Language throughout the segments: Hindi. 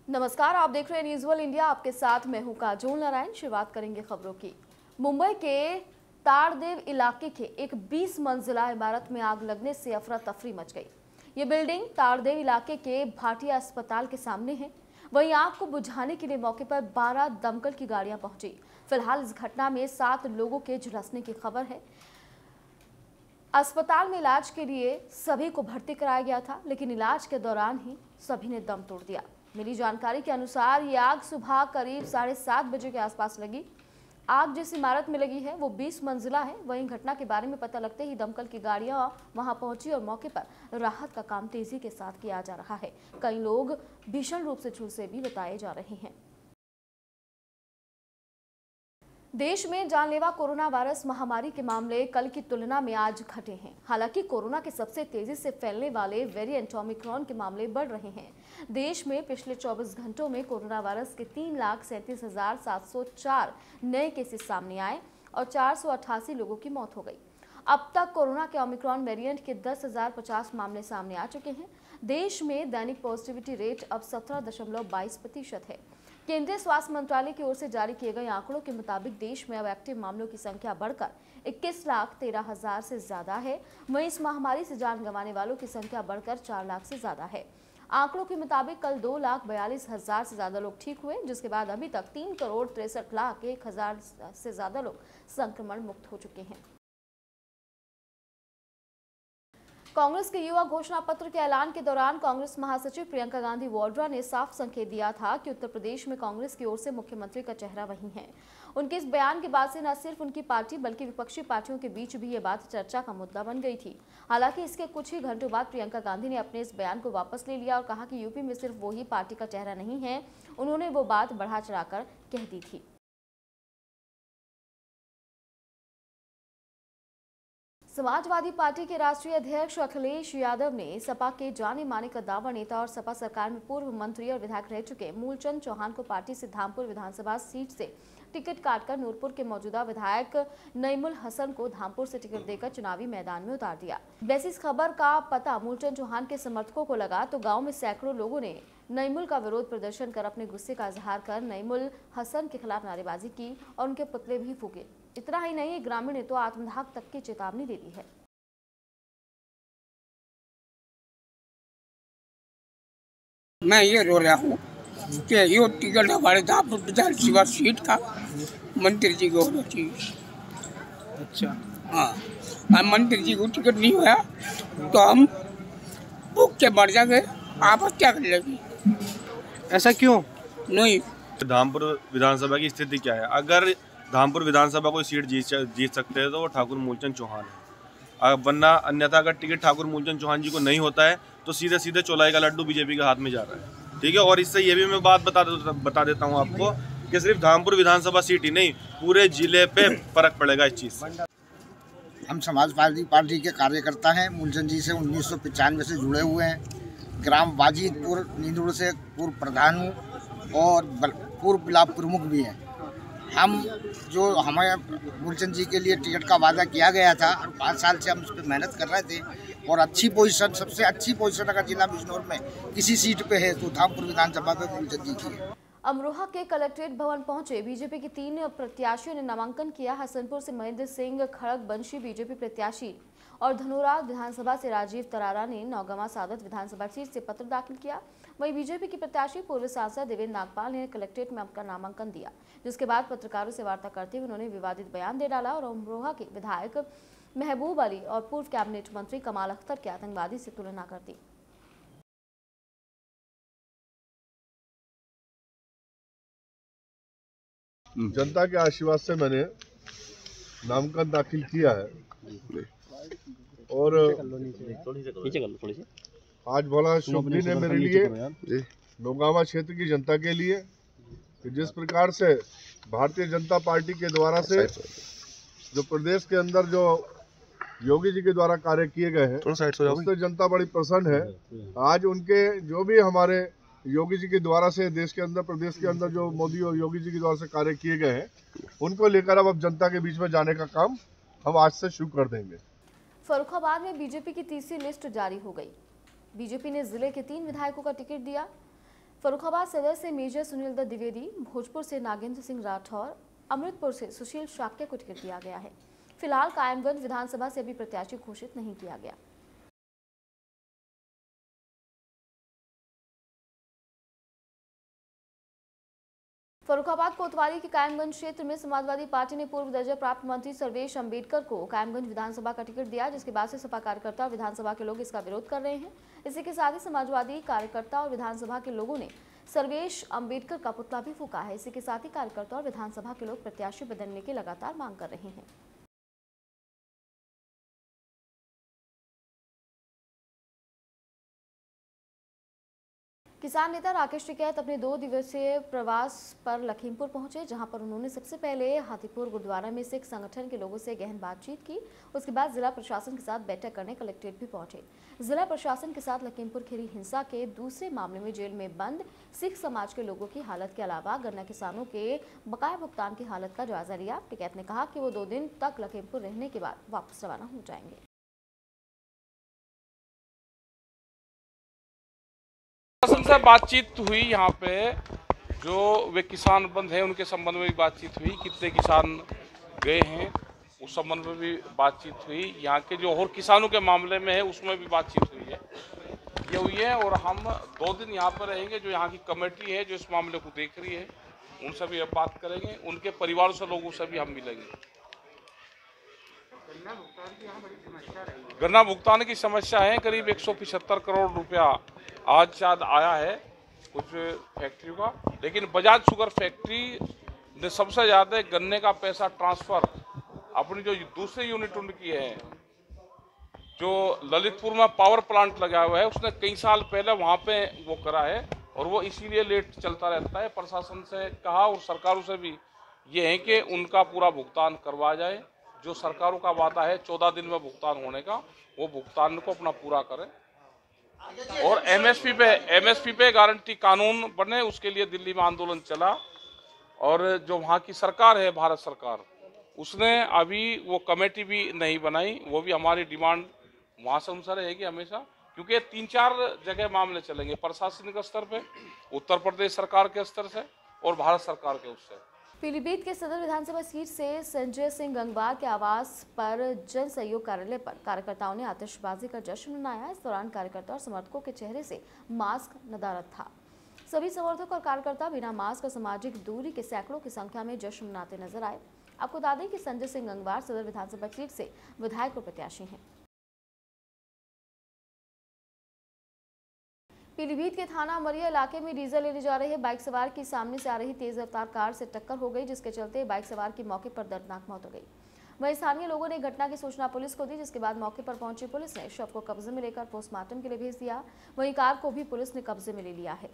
नमस्कार, आप देख रहे हैं न्यूज़ वर्ल्ड इंडिया। आपके साथ मैं हूं काजोल नारायण। शुरुआत करेंगे खबरों की। मुंबई के ताड़देव इलाके के एक 20 मंजिला इमारत में आग लगने से अफरा तफरी मच गई। ये बिल्डिंग ताड़देव इलाके के भाटिया अस्पताल के सामने है। वहीं आग को बुझाने के लिए मौके पर 12 दमकल की गाड़ियां पहुंची। फिलहाल इस घटना में 7 लोगों के झुलसने की खबर है। अस्पताल में इलाज के लिए सभी को भर्ती कराया गया था, लेकिन इलाज के दौरान ही सभी ने दम तोड़ दिया। मिली जानकारी के अनुसार ये आग सुबह करीब 7:30 बजे के आसपास लगी। आग जिस इमारत में लगी है वो 20 मंजिला है। वहीं घटना के बारे में पता लगते ही दमकल की गाड़ियां वहां पहुंची और मौके पर राहत का काम तेजी के साथ किया जा रहा है। कई लोग भीषण रूप से झुलसे भी बताए जा रहे हैं। देश में जानलेवा कोरोना वायरस महामारी के मामले कल की तुलना में आज घटे हैं। हालांकि कोरोना के सबसे तेजी से फैलने वाले वेरिएंट ओमिक्रॉन के मामले बढ़ रहे हैं। देश में पिछले 24 घंटों में कोरोना वायरस के 3,37,704 नए केसेस सामने आए और 488 लोगों की मौत हो गई। अब तक कोरोना के ओमिक्रॉन वेरिएंट के 10,050 मामले सामने आ चुके हैं। देश में दैनिक पॉजिटिविटी रेट अब 17.22% है। केंद्रीय स्वास्थ्य मंत्रालय की ओर से जारी किए गए आंकड़ों के मुताबिक देश में अब एक्टिव मामलों की संख्या बढ़कर 21,13,000 से ज्यादा है। वहीं इस महामारी से जान गंवाने वालों की संख्या बढ़कर 4 लाख से ज्यादा है। आंकड़ों के मुताबिक कल 2,42,000 से ज्यादा लोग ठीक हुए, जिसके बाद अभी तक 3,63,01,000 से ज्यादा लोग संक्रमण मुक्त हो चुके हैं। कांग्रेस के युवा घोषणा पत्र के ऐलान के दौरान कांग्रेस महासचिव प्रियंका गांधी वाड्रा ने साफ संकेत दिया था कि उत्तर प्रदेश में कांग्रेस की ओर से मुख्यमंत्री का चेहरा वही है। उनके इस बयान के बाद से न सिर्फ उनकी पार्टी बल्कि विपक्षी पार्टियों के बीच भी ये बात चर्चा का मुद्दा बन गई थी। हालांकि इसके कुछ ही घंटों बाद प्रियंका गांधी ने अपने इस बयान को वापस ले लिया और कहा कि यूपी में सिर्फ वो ही पार्टी का चेहरा नहीं है। उन्होंने वो बात बढ़ा चढ़ाकर कह दी थी। समाजवादी पार्टी के राष्ट्रीय अध्यक्ष अखिलेश यादव ने सपा के जाने माने कद्दावर नेता और सपा सरकार में पूर्व मंत्री और विधायक रह चुके मूलचंद चौहान को पार्टी से धामपुर विधानसभा सीट से टिकट काटकर नूरपुर के मौजूदा विधायक नईमुल हसन को धामपुर से टिकट देकर चुनावी मैदान में उतार दिया। वैसे इस खबर का पता मूलचंद चौहान के समर्थकों को लगा तो गांव में सैकड़ों लोगों ने नईमुल का विरोध प्रदर्शन कर अपने गुस्से का इजहार कर नईमुल हसन के खिलाफ नारेबाजी की और उनके पुतले भी फूके। इतना ही नहीं, ग्रामीण ने तो आत्मदाह तक की चेतावनी दे दी है। मैं ये रो रहा हूँ कि ये टिकट हमारे धामपुर विधानसभा सीट का मंत्री जी को होना चाहिए। अच्छा, हाँ, मंत्री जी को टिकट नहीं हुआ तो हम भूख के मर जाएंगे। आप क्या कर लेंगे? ऐसा क्यों? नहीं, धामपुर विधानसभा की स्थिति क्या है? अगर धामपुर विधानसभा कोई सीट जीत सकते हैं तो वो ठाकुर मूलचंद चौहान है। वरना अन्यथा अगर टिकट ठाकुर मूलचंद चौहान जी को नहीं होता है तो सीधे सीधे चौलाई का लड्डू बीजेपी के हाथ में जा रहा है। ठीक है, और इससे ये भी मैं बात बता देता हूँ आपको कि सिर्फ धामपुर विधानसभा सीट ही नहीं, पूरे जिले पे फर्क पड़ेगा इस चीज़ से। हम समाजवादी पार्टी के कार्यकर्ता हैं। मूलचंद जी से 1995 से जुड़े हुए हैं। ग्राम वाजिदपुर नींदुड़ से पूर्व प्रधान हूँ और पूर्व ब्लॉक प्रमुख भी हैं। हम जो हमें मूलचंद जी के लिए टिकट का वादा किया गया था और 5 साल से हम उस पर मेहनत कर रहे थे और अच्छी पोजीशन, सबसे अच्छी पोजीशन अगर जिला बिजनौर में किसी सीट पे है तो धामपुर विधानसभा पे मूलचंद जी की है। अमरोहा के कलेक्ट्रेट भवन पहुंचे बीजेपी के 3 प्रत्याशियों ने नामांकन किया। हसनपुर से महेंद्र सिंह खड़गबंशी बीजेपी प्रत्याशी और धनोरा विधानसभा से राजीव तरारा ने नौगामा सादत विधानसभा सीट से पत्र दाखिल किया। वहीं बीजेपी के प्रत्याशी पूर्व सांसद देवेंद्र नागपाल ने कलेक्ट्रेट में अपना नामांकन दिया, जिसके बाद पत्रकारों से वार्ता करते हुए उन्होंने विवादित बयान दे डाला और अमरोहा के विधायक महबूब अली और पूर्व कैबिनेट मंत्री कमाल अख्तर के आतंकवादी से तुलना कर दी। जनता के आशीर्वाद से मैंने नामांकन दाखिल किया है और आज बड़ा शुभ दिन है मेरे लिए, नौगामा क्षेत्र की जनता के लिए, कि जिस प्रकार से भारतीय जनता पार्टी के द्वारा से जो प्रदेश के अंदर जो योगी जी के द्वारा कार्य किए गए हैं उससे जनता बड़ी प्रसन्न है। आज उनके जो भी हमारे योगी जी के द्वारा से देश के अंदर, प्रदेश के अंदर जो मोदी और योगी जी के द्वारा से कार्य किए गए हैं उनको लेकर अब जनता के बीच में जाने का काम हम आज से शुरू कर देंगे। फर्रुखाबाद में बीजेपी की तीसरी लिस्ट जारी हो गई। बीजेपी ने जिले के 3 विधायकों का टिकट दिया। फर्रुखाबाद सदर से मेजर सुनील दत्त द्विवेदी, भोजपुर से नागेंद्र सिंह राठौर, अमृतपुर से सुशील शाक्य को टिकट दिया गया है। फिलहाल कायमगंज विधानसभा से अभी प्रत्याशी घोषित नहीं किया गया। फर्रुखाबाद कोतवाली के कायमगंज क्षेत्र में समाजवादी पार्टी ने पूर्व दर्जा प्राप्त मंत्री सर्वेश अंबेडकर को कायमगंज विधानसभा का टिकट दिया, जिसके बाद से सपा कार्यकर्ता और विधानसभा के लोग इसका विरोध कर रहे हैं। इसी के साथ ही समाजवादी कार्यकर्ता और विधानसभा के लोगों ने सर्वेश अंबेडकर का पुतला भी फूंका है। इसी के साथ ही कार्यकर्ता और विधानसभा के लोग प्रत्याशी बदलने की लगातार मांग कर रहे हैं। किसान नेता राकेश टिकैत अपने 2 दिवसीय प्रवास पर लखीमपुर पहुंचे, जहां पर उन्होंने सबसे पहले हाथीपुर गुरुद्वारा में सिख संगठन के लोगों से गहन बातचीत की। उसके बाद जिला प्रशासन के साथ बैठक करने कलेक्ट्रेट भी पहुंचे। जिला प्रशासन के साथ लखीमपुर खीरी हिंसा के दूसरे मामले में जेल में बंद सिख समाज के लोगों की हालत के अलावा गन्ना किसानों के बकाया भुगतान की हालत का जायजा लिया। टिकैत ने कहा कि वो 2 दिन तक लखीमपुर रहने के बाद वापस रवाना हो जाएंगे। प्रशासन से बातचीत हुई, यहाँ पे जो वे किसान बंद हैं उनके संबंध में भी बातचीत हुई, कितने किसान गए हैं उस संबंध में भी बातचीत हुई, यहाँ के जो और किसानों के मामले में है उसमें भी बातचीत हुई है, ये हुई है। और हम 2 दिन यहाँ पर रहेंगे। जो यहाँ की कमेटी है जो इस मामले को देख रही है उनसे भी बात करेंगे, उनके परिवार से लोगों से भी हम मिलेंगे। गन्ना भुगतान की समस्या है, करीब 175 करोड़ रुपया आज शायद आया है कुछ फैक्ट्रियों का, लेकिन बजाज शुगर फैक्ट्री ने सबसे ज़्यादा गन्ने का पैसा ट्रांसफ़र अपनी जो दूसरी यूनिट उनकी है जो ललितपुर में पावर प्लांट लगा हुआ है, उसने कई साल पहले वहाँ पे वो करा है और वो इसीलिए लेट चलता रहता है। प्रशासन से कहा और सरकारों से भी ये है कि उनका पूरा भुगतान करवाया जाए। जो सरकारों का वादा है 14 दिन में भुगतान होने का, वो भुगतान को अपना पूरा करें। और एमएसपी पे गारंटी कानून बने, उसके लिए दिल्ली में आंदोलन चला। और जो वहाँ की सरकार है भारत सरकार, उसने अभी वो कमेटी भी नहीं बनाई। वो भी हमारी डिमांड वहाँ से उनसे रहेगी हमेशा, क्योंकि 3-4 जगह मामले चलेंगे, प्रशासनिक स्तर पे, उत्तर प्रदेश सरकार के स्तर से और भारत सरकार के उससे। पीलीभीत के सदर विधानसभा सीट से संजय सिंह गंगवार के आवास पर जन सहयोग कार्यालय पर कार्यकर्ताओं ने आतिशबाजी का जश्न मनाया। इस दौरान कार्यकर्ता और समर्थकों के चेहरे से मास्क नदारद था। सभी समर्थक और कार्यकर्ता बिना मास्क और सामाजिक दूरी के सैकड़ों की संख्या में जश्न मनाते नजर आए। आपको बता दें कि संजय सिंह गंगवार सदर विधानसभा सीट से विधायक और प्रत्याशी हैं। पीलीभीत के थाना अमरिया इलाके में डीजल लेने जा रहे बाइक सवार की सामने से आ रही तेज रफ्तार कार से टक्कर हो गई, जिसके चलते बाइक सवार की मौके पर दर्दनाक मौत हो गई। वहीं स्थानीय लोगों ने घटना की सूचना पुलिस को दी, जिसके बाद मौके पर पहुंची पुलिस ने शव को कब्जे में लेकर पोस्टमार्टम के लिए भेज दिया। वहीं कार को भी पुलिस ने कब्जे में ले लिया है।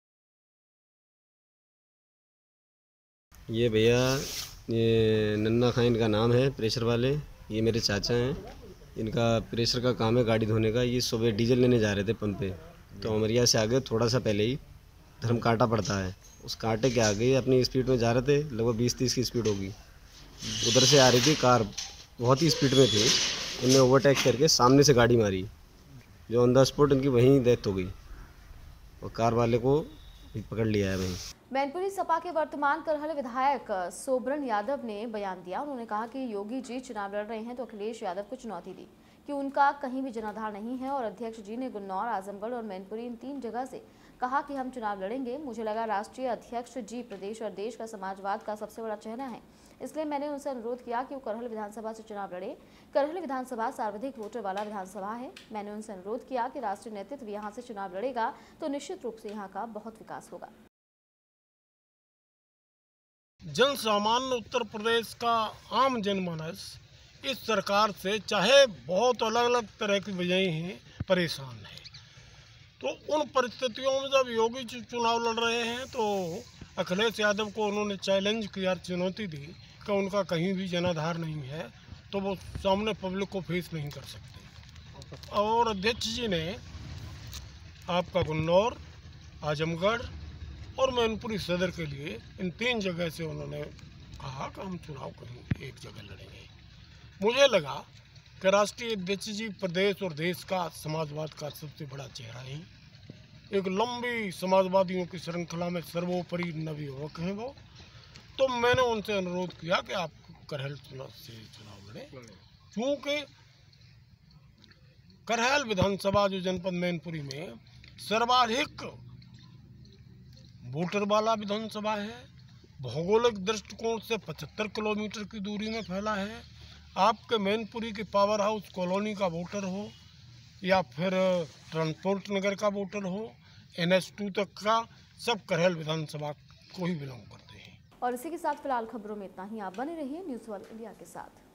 ये भैया, ये नन्ना खान का नाम है, प्रेशर वाले। ये मेरे चाचा हैं, इनका प्रेशर का काम है गाड़ी धोने का। ये सुबह डीजल लेने जा रहे थे पंप पे, तो अमरिया से आगे थोड़ा सा पहले ही धर्म कांटा पड़ता है, उस कांटे के आगे अपनी स्पीड में जा रहे थे, लगभग 20-30 की स्पीड होगी। उधर से आ रही थी कार, बहुत ही स्पीड में थी। इनने ओवरटेक करके सामने से गाड़ी मारी, जो ऑन द स्पॉट इनकी वहीं डेथ हो गई और कार वाले को भी पकड़ लिया है वहीं। मैनपुरी सपा के वर्तमान करहल विधायक सोबरन यादव ने बयान दिया। उन्होंने कहा कि योगी जी चुनाव लड़ रहे हैं तो अखिलेश यादव को चुनौती दी कि उनका कहीं भी जनाधार नहीं है। और अध्यक्ष जी ने गुन्नौर, आजमगढ़ और मैनपुरी इन 3 जगह से कहा कि हम चुनाव लड़ेंगे। मुझे लगा राष्ट्रीय अध्यक्ष जी प्रदेश और देश का समाजवाद का सबसे बड़ा चेहरा है, इसलिए मैंने उनसे अनुरोध किया कि वो करहल विधानसभा से चुनाव लड़े। करहल विधानसभा सर्वाधिक वोटर वाला विधानसभा है। मैंने उनसे अनुरोध किया कि राष्ट्रीय नेतृत्व यहाँ से चुनाव लड़ेगा तो निश्चित रूप से यहाँ का बहुत विकास होगा। जन सामान्य उत्तर प्रदेश का आम जनमानस इस सरकार से, चाहे बहुत अलग अलग तरह की वजहें हैं, परेशान है। तो उन परिस्थितियों में जब योगी जी चुनाव लड़ रहे हैं तो अखिलेश यादव को उन्होंने चैलेंज किया, चुनौती दी कि उनका कहीं भी जनाधार नहीं है, तो वो सामने पब्लिक को फेस नहीं कर सकते। और अध्यक्ष जी ने आपका गुन्नौर, आजमगढ़ और मैनपुरी सदर के लिए इन 3 जगह से उन्होंने कहा कि हम चुनाव कहीं एक जगह लड़ेंगे। मुझे लगा कि राष्ट्रीय अध्यक्ष जी प्रदेश और देश का समाजवाद का सबसे बड़ा चेहरा है, एक लंबी समाजवादियों की श्रृंखला में सर्वोपरि नवयुवक हैं वो। तो मैंने उनसे अनुरोध किया कि आप करहल से चुनाव लड़े, क्योंकि करहल विधानसभा जो जनपद मैनपुरी में सर्वाधिक वोटर वाला विधानसभा है, भौगोलिक दृष्टिकोण से 75 किलोमीटर की दूरी में फैला है। आपके मैनपुरी की पावर हाउस कॉलोनी का वोटर हो या फिर ट्रांसपोर्ट नगर का वोटर हो, NH2 तक का, सब करहल विधानसभा को ही बिलोंग करते हैं। और इसी के साथ फिलहाल खबरों में इतना ही। आप बने रहिए न्यूज़ वर्ल्ड इंडिया के साथ।